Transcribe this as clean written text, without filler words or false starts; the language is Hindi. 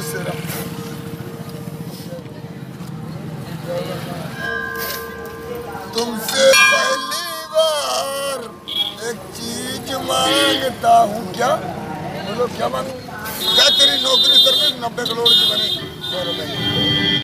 खुश रहो। तुमसे पहली बार एक चीज मांगता हूँ। क्या बोलो, क्या मांगू? क्या तेरी नौकरी सर्विस 90 करोड़ की बनी 100 रुपए।